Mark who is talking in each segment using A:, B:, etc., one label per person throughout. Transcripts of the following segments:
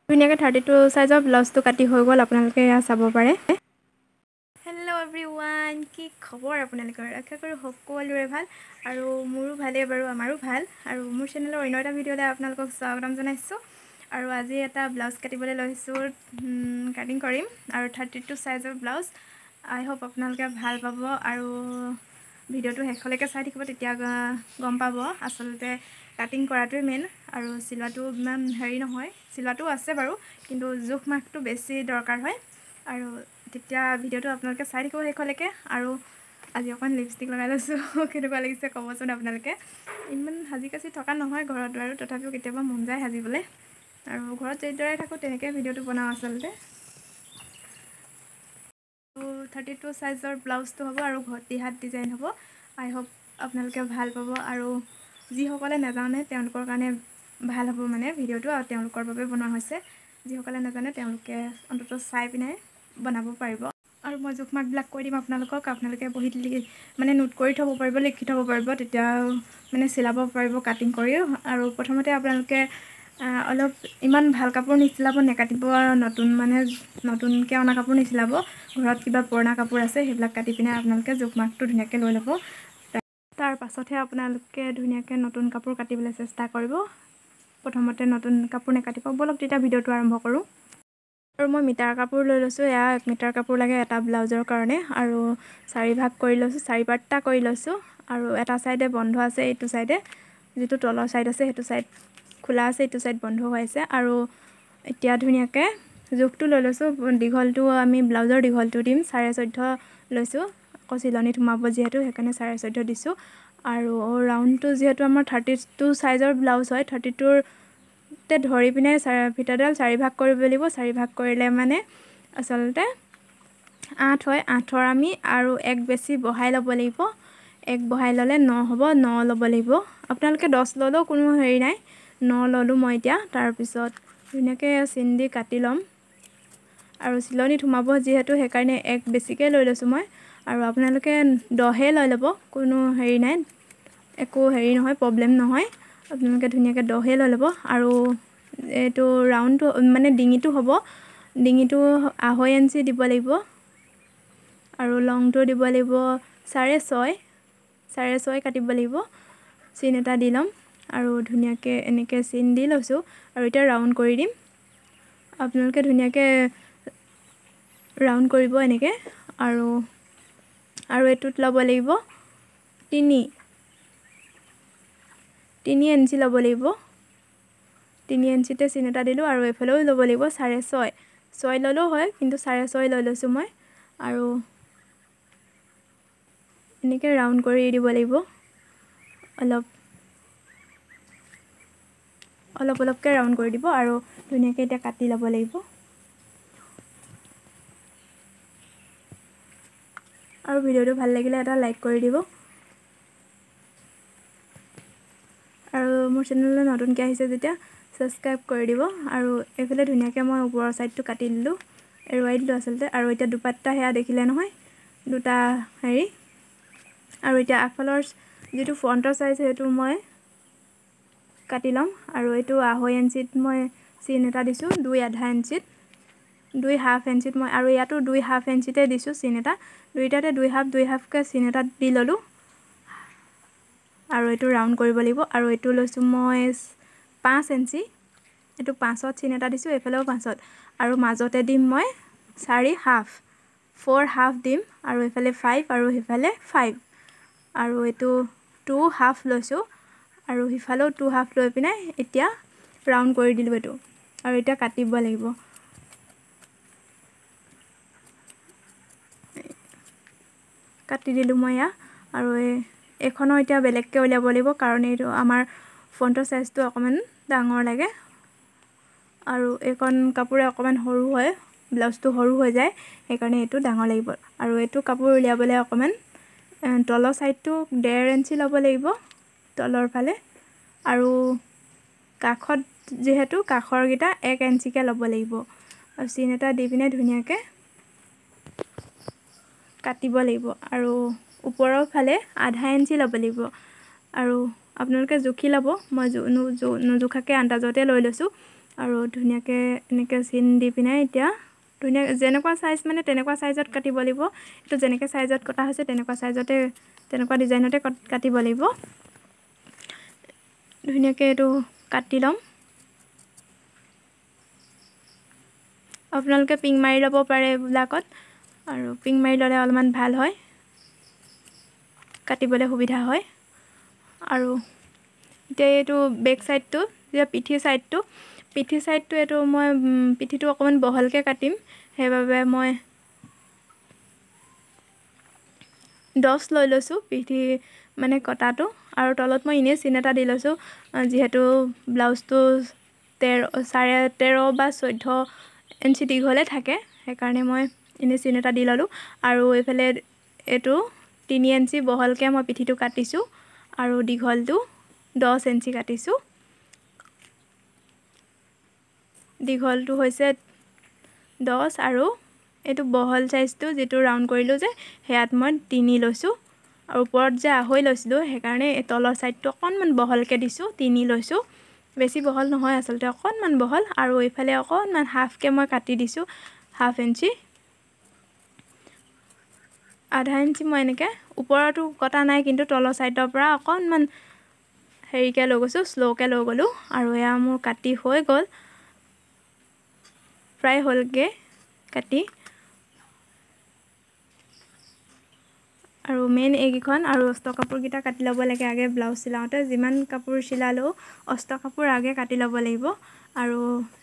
A: ধুনীয়াকৈ 32 সাইজৰ ব্লাউজটো কাটি হৈ গ'ল আপোনালোকে এয়া চাব পাৰে হেল্ল' এভৰিৱান কি খবৰ আপোনালোকৰ আশা কৰোঁ সকলোৰে ভাল আৰু মোৰো ভালেই বাৰু আমাৰো ভাল আৰু মোৰ চেনেলৰ অন্য এটা ভিডিঅ'লৈ আপোনালোকক স্বাগতম জনাইছোঁ আৰু আজি এটা ব্লাউজ কাটিবলৈ লৈছোঁ কাটিং কৰিম আৰু 32 সাইজৰ ব্লাউজ আই হোপ আপোনালোকে ভাল পাব আৰু ভিডিঅ'টো শেষলৈকে চাই থাকিব তেতিয়া গম পাব আচলতে কাটিং কৰাটোৱে মেইন আৰু চিলোৱাটো ইমান হেৰি নহয় চিলোৱাটো আছে বাৰু কিন্তু জোখ মাখটো বেছি দৰকাৰ হয় আৰু তেতিয়া ভিডিঅ'টো আপোনালোকে চাই থাকিব শেষলৈকে আৰু আজি অকণ লিপষ্টিক লগাই লৈছোঁ কেনেকুৱা লাগিছে ক'বচোন আপোনালোকে ইমান সাজি কাচি থকা নহয় ঘৰত আৰু তথাপিও কেতিয়াবা মন যায় সাজিবলৈ আৰু ঘৰত যেইদৰে থাকোঁ তেনেকৈ ভিডিঅ'টো বনাওঁ আচলতে 32 সাইজৰ ব্লাউজটো হ'ব আৰু ঘটি হাত ডিজাইন হ'ব আই হোপ আপোনালোকে ভাল পাব আৰু যিসকলে নাজানে তেওঁলোকৰ কাৰণে ভাল হ'ব মানে ভিডিঅ'টো আৰু তেওঁলোকৰ বাবে বনোৱা হৈছে যিসকলে নাজানে তেওঁলোকে অন্ততঃ চাই পিনে বনাব পাৰিব আৰু মই জোখ মাখবিলাক কৈ দিম আপোনালোকে বহীত মানে নোট কৰি থ'ব পাৰিব লিখি থ'ব পাৰিব তেতিয়া মানে চিলাব পাৰিব কাটিং কৰি আৰু প্ৰথমতে আপোনালোকে অলপ ইমান ভাল কাপোৰ নিচিলাব নেকাটিব নতুনকৈ অনা কাপোৰ নিচিলাব ঘৰত কিবা পুৰণা কাপোৰ আছে সেইবিলাক কাটি পিনে আপোনালোকে জোখ মাখটো ধুনীয়াকৈ লৈ ল'ব তাৰ পাছতহে আপোনালোকে ধুনীয়াকৈ নতুন কাপোৰ কাটিবলৈ চেষ্টা কৰিব প্ৰথমতে নতুন কাপোৰ নেকাটিব বলক তেতিয়া ভিডিঅ'টো আৰম্ভ কৰোঁ আৰু মই মিটাৰ কাপোৰ লৈ লৈছোঁ এয়া 1 মিটাৰ কাপোৰ লাগে এটা ব্লাউজৰ কাৰণে আৰু 4 ভাগ কৰি লৈছোঁ 4 পাৰ্টটা কৰি লৈছোঁ আৰু এটা চাইডে বন্ধ আছে এইটো চাইডে যিটো তলৰ চাইড আছে সেইটো চাইড খোলা আছে এইটো চাইড বন্ধ হৈ আছে আৰু এতিয়া ধুনীয়াকৈ জোখটো লৈ লৈছোঁ দীঘলটো আমি ব্লাউজৰ দীঘলটো দিম 14.5 লৈছোঁ আকৌ চিলনিত সোমাব যিহেতু সেইকাৰণে 14.5 দিছোঁ আৰু ৰাউণ্ডটো যিহেতু আমাৰ 32 সাইজৰ ব্লাউজ হয় 32তে ধৰি পিনে ফিটাডাল 4 ভাগ কৰিব লাগিব 4 ভাগ কৰিলে মানে আচলতে 8 হয় 8ৰ আমি আৰু 1 বেছি বঢ়াই ল'ব লাগিব 1 বঢ়াই ল'লে 9 হ'ব 9 ল'ব লাগিব আপোনালোকে 10 ল'লেও কোনো হেৰি নাই 9 ল'লোঁ মই এতিয়া তাৰপিছত ধুনীয়াকৈ চিন দি কাটি ল'ম আৰু চিলনিত সোমাব যিহেতু সেইকাৰণে 1 বেছিকৈ লৈ লৈছোঁ মই আৰু আপোনালোকে 10 লৈ ল'ব কোনো হেৰি নাই একো হেৰি নহয় প্ৰব্লেম নহয় আপোনালোকে ধুনীয়াকৈ 10 লৈ ল'ব আৰু এইটো ৰাউণ্ডটো মানে ডিঙিটো হ'ব ডিঙিটো 2.5 ইঞ্চি দিব লাগিব আৰু লংটো দিব লাগিব 6.5 কাটিব লাগিব চিন এটা দি ল'ম আৰু ধুনীয়াকৈ এনেকৈ চিন দি লৈছোঁ আৰু এতিয়া ৰাউণ্ড কৰি দিম আপোনালোকে ধুনীয়াকৈ ৰাউণ্ড কৰিব এনেকৈ আৰু এইটোত ল'ব লাগিব 3 ইঞ্চি ল'ব লাগিব 3 ইঞ্চিতে চিন এটা দিলোঁ আৰু এইফালেও ল'ব লাগিব 6.5 ল'লেও হয় কিন্তু 6.5 লৈ লৈছোঁ মই আৰু এনেকৈ ৰাউণ্ড কৰি দিব লাগিব অলপকৈ ৰাউণ্ড কৰি দিব আৰু ধুনীয়াকৈ এতিয়া কাটি ল'ব লাগিব আৰু ভিডিঅ'টো ভাল লাগিলে এটা লাইক কৰি দিব আৰু মোৰ চেনেললৈ নতুনকৈ আহিছে যেতিয়া ছাবস্ক্ৰাইব কৰি দিব আৰু এইফালে ধুনীয়াকৈ মই ওপৰৰ ছাইডটো কাটি দিলোঁ এৰুৱাই দিলোঁ আচলতে আৰু এতিয়া দুপাট্টা সেয়া দেখিলে নহয় দুটা হেৰি আৰু এতিয়া আগফালৰ যিটো ফ্ৰণ্টৰ চাইজ সেইটো মই কাটি ল'ম আৰু এইটো 2.5 ইঞ্চিত মই চিন এটা দিছোঁ 2.5 ইঞ্চিত 2.5 ইঞ্চিত মই আৰু ইয়াতো 2.5 ইঞ্চিতে দিছোঁ চিন এটা দুইটাতে 2.5কৈ চিন এটা দি ল'লোঁ আৰু এইটো ৰাউণ্ড কৰিব লাগিব আৰু এইটো লৈছোঁ মই 5 ইঞ্চি এইটো 5ত চিন এটা দিছোঁ এইফালেও 5ত আৰু মাজতে দিম মই 4 হাফ দিম আৰু এইফালে 5 আৰু সেইফালে 5 আৰু এইটো 2 হাফ লৈছোঁ আৰু সিফালেও 2 হাফ লৈ পিনে এতিয়া ৰাউণ্ড কৰি দিলোঁ এইটো আৰু এতিয়া কাটিব লাগিব কাটি দিলোঁ মই এয়া আৰু এইখনো এতিয়া বেলেগকৈ উলিয়াব লাগিব কাৰণ এইটো আমাৰ ফ্ৰণ্টৰ চাইজটো অকণমান ডাঙৰ লাগে আৰু এইখন কাপোৰে অকণমান সৰু হয় ব্লাউজটো সৰু হৈ যায় সেইকাৰণে এইটো ডাঙৰ লাগিব আৰু এইটো কাপোৰ উলিয়াবলৈ অকণমান তলৰ ছাইডটো 1.5 ইঞ্চি ল'ব লাগিব তলৰ ফালে আৰু কাষত যিহেতু কাষৰকেইটা 1 ইঞ্চিকৈ ল'ব লাগিব আৰু চিন এটা দি পিনে ধুনীয়াকৈ কাটিব লাগিব আৰু ওপৰৰ ফালে 0.5 ইঞ্চি ল'ব লাগিব আৰু আপোনালোকে জুখি ল'ব মই নোজোখাকৈ আন্দাজতে লৈ লৈছোঁ আৰু ধুনীয়াকৈ এনেকৈ চিন দি পিনে এতিয়া ধুনীয়া যেনেকুৱা চাইজ মানে তেনেকুৱা চাইজত কাটিব লাগিব এইটো যেনেকৈ চাইজত কটা হৈছে তেনেকুৱা চাইজতে তেনেকুৱা ডিজাইনতে কাটিব লাগিব ধুনীয়াকৈ এইটো কাটি ল'ম আপোনালোকে পিং মাৰি ল'ব পাৰে এইবিলাকত আৰু পিং মাৰি ল'লে অলপমান ভাল হয় কাটিবলৈ সুবিধা হয় আৰু এতিয়া এইটো বেক চাইডটো যে পিঠি চাইডটো এইটো মই পিঠিটো অকণমান বহলকৈ কাটিম সেইবাবে মই 10 লৈ লৈছোঁ পিঠি মানে কটাটো আৰু তলত মই এনেই চিন এটা দি লৈছোঁ যিহেতু ব্লাউজটো 13.5 বা 14 ইঞ্চি দীঘলে থাকে সেইকাৰণে মই এনেই চিন এটা দি ল'লোঁ আৰু এইফালে এইটো 3 ইঞ্চি বহলকৈ মই পিঠিটো কাটিছোঁ আৰু দীঘলটো 10 ইঞ্চি কাটিছোঁ দীঘলটো হৈছে 10 আৰু এইটো বহল চাইজটো যিটো ৰাউণ্ড কৰিলোঁ যে সেয়াত মই 3 লৈছোঁ আৰু ওপৰত যে আঢ়ৈ লৈছিলোঁ সেইকাৰণে এই তলৰ চাইডটো অকণমান বহলকৈ দিছোঁ 3 লৈছোঁ বেছি বহল নহয় আচলতে অকণমান বহল আৰু এইফালে অকণমান হাফকৈ মই কাটি দিছোঁ হাফ ইঞ্চি আধা ইঞ্চি মই এনেকৈ ওপৰতো কটা নাই কিন্তু তলৰ চাইডৰ পৰা অকণমান হেৰিকৈ লৈ গৈছোঁ শ্ল'কৈ লৈ গ'লোঁ আৰু এয়া মোৰ কাটি হৈ গ'ল প্ৰায় হ'লগৈ কাটি আৰু মেইন এইকেইখন আৰু অস্ত্ৰ কাপোৰকেইটা কাটি ল'ব লাগে আগে ব্লাউজ চিলাওঁতে যিমান কাপোৰ চিলালেও অস্ত্ৰ কাপোৰ আগে কাটি ল'ব লাগিব আৰু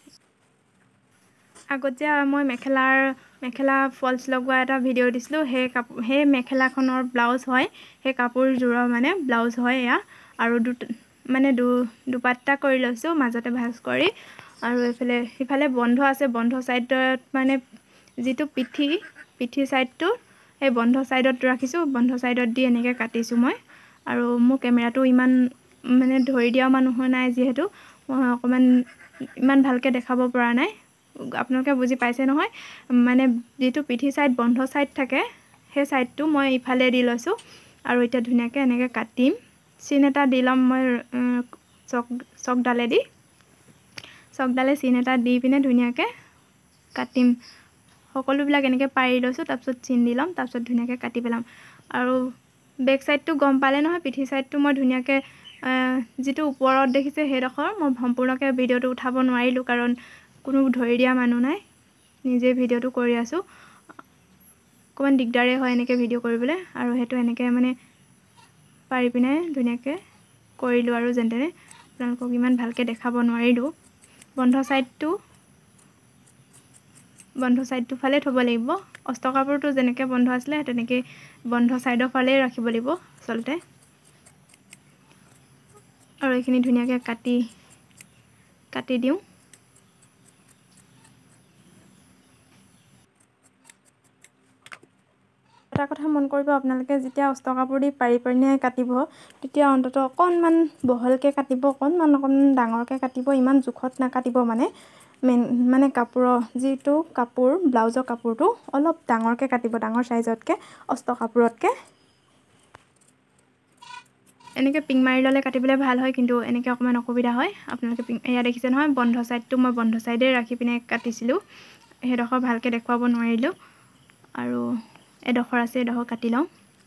A: আগত যে মই মেখেলা ফলছ লগোৱা এটা ভিডিঅ' দিছিলোঁ সেই মেখেলাখনৰ ব্লাউজ হয় সেই কাপোৰযোৰৰ মানে ব্লাউজ হয় এয়া আৰু দুপাট্টা কৰি লৈছোঁ মাজতে ভাঁজ কৰি আৰু সিফালে বন্ধ আছে বন্ধ চাইডত মানে যিটো পিঠি চাইডটো সেই বন্ধ চাইডত ৰাখিছোঁ বন্ধ চাইডত দি এনেকৈ কাটিছোঁ মই আৰু মোৰ কেমেৰাটো ইমান মানে ধৰি দিয়া মানুহ নাই যিহেতু মই অকণমান ইমান ভালকৈ দেখাব পৰা নাই আপোনালোকে বুজি পাইছে নহয় মানে যিটো পিঠি চাইড বন্ধ চাইড থাকে সেই চাইডটো মই ইফালে দি লৈছোঁ আৰু এতিয়া ধুনীয়াকৈ এনেকৈ কাটিম চিন এটা দি ল'ম মই চকডালে চিন এটা দি পিনে ধুনীয়াকৈ কাটিম সকলোবিলাক এনেকৈ পাৰি লৈছোঁ তাৰপিছত চিন দি ল'ম তাৰপিছত ধুনীয়াকৈ কাটি পেলাম আৰু বেক চাইডটো গম পালে নহয় পিঠি চাইডটো মই ধুনীয়াকৈ যিটো ওপৰত দেখিছে সেইডোখৰ মই সম্পূৰ্ণকৈ ভিডিঅ'টো উঠাব নোৱাৰিলোঁ কাৰণ কোনো ধৰি দিয়া মানুহ নাই নিজে ভিডিঅ'টো কৰি আছোঁ অকণমান দিগদাৰেই হয় এনেকৈ ভিডিঅ' কৰিবলৈ আৰু সেইটো এনেকৈ মানে পাৰি পিনে ধুনীয়াকৈ কৰিলোঁ আৰু যেনে তেনে আপোনালোকক ইমান ভালকৈ দেখাব নোৱাৰিলোঁ বন্ধ চাইডটো ফালে থ'ব লাগিব অস্ত্ৰ কাপোৰটো যেনেকৈ বন্ধ আছিলে তেনেকৈ বন্ধ চাইডৰ ফালেই ৰাখিব লাগিব আচলতে আৰু এইখিনি ধুনীয়াকৈ কাটি দিওঁ এটা কথা মন কৰিব আপোনালোকে যেতিয়া অস্ত্ৰ কাপোৰ দি পাৰি পিনে কাটিব তেতিয়া অন্ততঃ অকণমান বহলকৈ কাটিব অকণমান ডাঙৰকৈ কাটিব ইমান জোখত নাকাটিব মানে কাপোৰৰ যিটো কাপোৰ ব্লাউজৰ কাপোৰটো অলপ ডাঙৰকৈ কাটিব ডাঙৰ চাইজতকৈ অস্ত্ৰ কাপোৰতকৈ এনেকৈ পিং মাৰি ল'লে কাটিবলৈ ভাল হয় কিন্তু এনেকৈ অকণমান অসুবিধা হয় আপোনালোকে এয়া দেখিছে নহয় বন্ধ চাইডটো মই বন্ধ চাইডে ৰাখি পিনে কাটিছিলোঁ সেইডোখৰ ভালকৈ দেখুৱাব নোৱাৰিলোঁ আৰু এডোখৰ আছে এডোখৰ কাটি লওঁ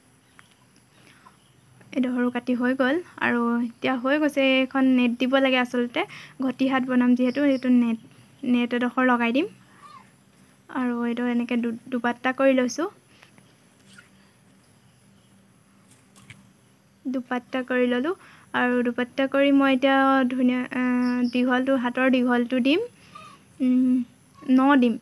A: এডোখৰো কাটি হৈ গ'ল আৰু এতিয়া হৈ গৈছে এইখন নেট দিব লাগে আচলতে ঘটি হাত বনাম যিহেতু সেইটো নেট এডোখৰ লগাই দিম আৰু এইটো এনেকৈ দুপাট্টা কৰি লৈছোঁ দুপাট্টা কৰি ল'লোঁ আৰু দুপাট্টা কৰি মই এতিয়া হাতৰ দীঘলটো দিম 9 দিম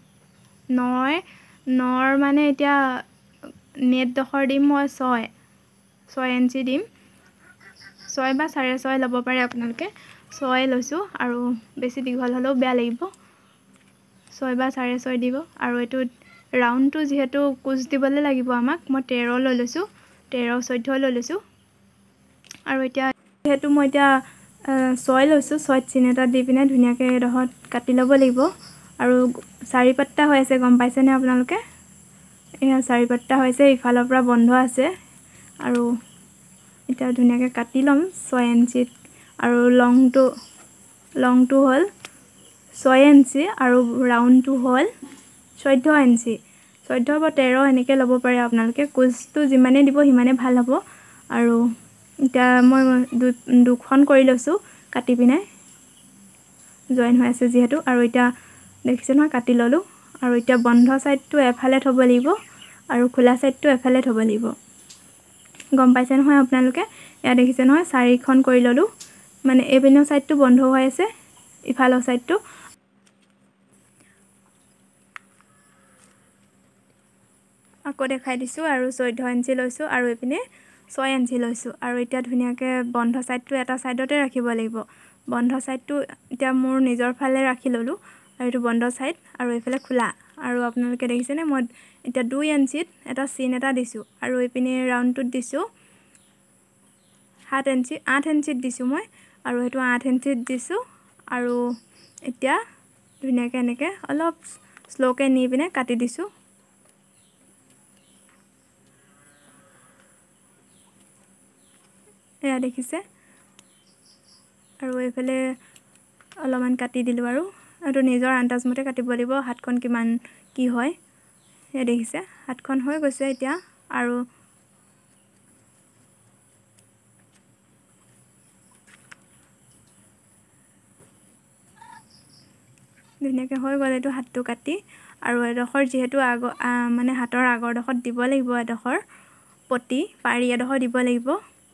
A: 9 মানে এতিয়া নেটডোখৰ দিম মই 6 ইঞ্চি দিম 6 বা 6.5 ল'ব পাৰে আপোনালোকে 6 লৈছোঁ আৰু বেছি দীঘল হ'লেও বেয়া লাগিব 6 বা 6.5 দিব আৰু এইটো ৰাউণ্ডটো যিহেতু কুচ দিবলৈ লাগিব আমাক মই 13 লৈ লৈছোঁ 13-14 লৈ লৈছোঁ আৰু এতিয়া যিহেতু মই এতিয়া 6 লৈছোঁ 6ত চিন এটা দি পিনে ধুনীয়াকৈ এডোখৰত কাটি ল'ব লাগিব আৰু 4 পাট্টা হৈ আছে গম পাইছেনে আপোনালোকে এয়া 4 পাট্টা হৈছে ইফালৰ পৰা বন্ধ আছে আৰু এতিয়া ধুনীয়াকৈ কাটি ল'ম 6 ইঞ্চিত আৰু লংটো হ'ল 6 ইঞ্চি আৰু ৰাউণ্ডটো হ'ল 14 ইঞ্চি 14 বা 13 এনেকৈ ল'ব পাৰে আপোনালোকে কুচটো যিমানেই দিব সিমানেই ভাল হ'ব আৰু এতিয়া মই দুখন কৰি লৈছোঁ কাটি পিনে জইন হৈ আছে যিহেতু আৰু এতিয়া দেখিছে নহয় কাটি ল'লোঁ আৰু এতিয়া বন্ধ সাইডটো এফালে থ'ব লাগিব আৰু খোলা সাইডটো এফালে থ'ব লাগিব গম পাইছে নহয় আপোনালোকে এয়া দেখিছে নহয় 4খন কৰি ল'লোঁ মানে এইপিনৰ সাইডটো বন্ধ হৈ আছে ইফালৰ সাইডটো আকৌ দেখাই দিছোঁ আৰু 14 ইঞ্চি লৈছোঁ আৰু এইপিনে 6 ইঞ্চি লৈছোঁ আৰু এতিয়া ধুনীয়াকৈ বন্ধ সাইডটো এটা সাইডতে ৰাখিব লাগিব বন্ধ সাইডটো এতিয়া মোৰ নিজৰ ফালে ৰাখি ল'লোঁ আৰু এইটো বন্ধ সাইড আৰু এইফালে খোলা আৰু আপোনালোকে দেখিছেনে মই এতিয়া 2 ইঞ্চিত এটা চিন এটা দিছোঁ আৰু এইপিনে ৰাউণ্ডটোত দিছোঁ 8 ইঞ্চিত দিছোঁ মই আৰু সেইটো 8 ইঞ্চিত দিছোঁ আৰু এতিয়া ধুনীয়াকৈ এনেকৈ অলপ শ্ল'কৈ নি পিনে কাটি দিছোঁ এয়া দেখিছে আৰু এইফালে অলপমান কাটি দিলোঁ আৰু এইটো নিজৰ আন্দাজমতে কাটিব লাগিব হাতখন কিমান কি হয় এয়া দেখিছে হাতখন হৈ গৈছে এতিয়া আৰু ধুনীয়াকৈ হৈ গ'ল এইটো হাতটো কাটি আৰু এডোখৰ যিহেতু মানে হাতৰ আগৰডোখৰত দিব লাগিব এডোখৰ পটি পাৰি এডোখৰ দিব লাগিব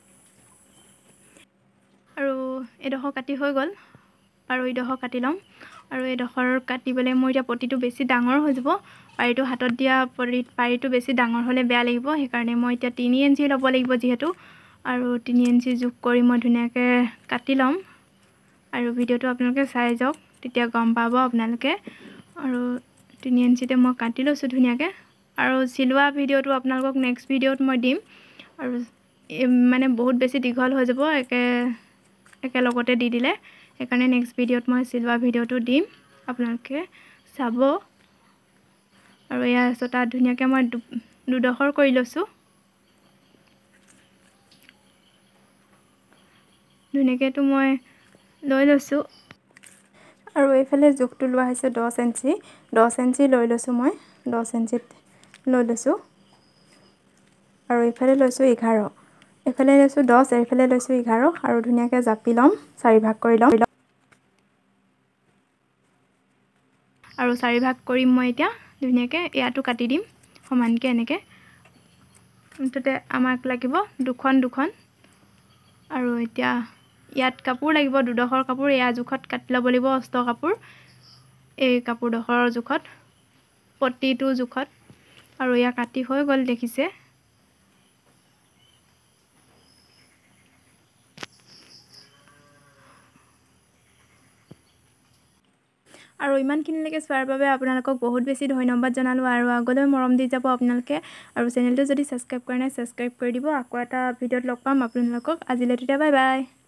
A: আৰু এডোখৰ কাটি হৈ গ'ল আৰু এইডোখৰ কাটি ল'ম আৰু এইডোখৰ কাটিবলৈ মোৰ এতিয়া পটিটো বেছি ডাঙৰ হৈ যাব পাৰিটো হাতত দিয়া পাৰিটো বেছি ডাঙৰ হ'লে বেয়া লাগিব সেইকাৰণে মই এতিয়া 3 ইঞ্চি ল'ব লাগিব যিহেতু আৰু 3 ইঞ্চি জোখ কৰি মই ধুনীয়াকৈ কাটি ল'ম আৰু ভিডিঅ'টো আপোনালোকে চাই যাওক তেতিয়া গম পাব আপোনালোকে আৰু 3 ইঞ্চিতে মই কাটি লৈছোঁ ধুনীয়াকৈ আৰু চিলোৱা ভিডিঅ'টো আপোনালোকক নেক্সট ভিডিঅ'ত মই দিম আৰু মানে বহুত বেছি দীঘল হৈ যাব একেলগতে দি দিলে সেইকাৰণে নেক্সট ভিডিঅ'ত মই চিলোৱা ভিডিঅ'টো দিম আপোনালোকে চাব আৰু এয়া তাত ধুনীয়াকৈ মই দুডোখৰ কৰি লৈছোঁ ধুনীয়াকৈতো মই লৈ লৈছোঁ আৰু এইফালে জোখটো লোৱা হৈছে 10 ইঞ্চি লৈ লৈছোঁ মই 10 ইঞ্চিত লৈ লৈছোঁ আৰু এইফালে লৈছোঁ 11 এইফালে লৈছোঁ 10 এইফালে লৈছোঁ 11 আৰু ধুনীয়াকৈ জাপি ল'ম 4 ভাগ কৰি ল'ম আৰু 4 ভাগ কৰিম মই এতিয়া ধুনীয়াকৈ ইয়াতো কাটি দিম সমানকৈ এনেকৈ মুঠতে আমাক লাগিব দুখন আৰু এতিয়া ইয়াত কাপোৰ লাগিব দুডোখৰ কাপোৰ এয়া জোখত কাটি ল'ব লাগিব অস্ত্ৰ কাপোৰ এই কাপোৰডোখৰৰ জোখত পটিটো জোখত আৰু এয়া কাটি হৈ গ'ল দেখিছে আৰু ইমানখিনিলৈকে চোৱাৰ বাবে আপোনালোকক বহুত বেছি ধন্যবাদ জনালোঁ আৰু আগলৈ মৰম দি যাব আপোনালোকে আৰু চেনেলটো যদি ছাবস্ক্ৰাইব কৰা নাই ছাবস্ক্ৰাইব কৰি দিব আকৌ এটা ভিডিঅ'ত লগ পাম আপোনালোকক আজিলৈ তেতিয়া বাই বাই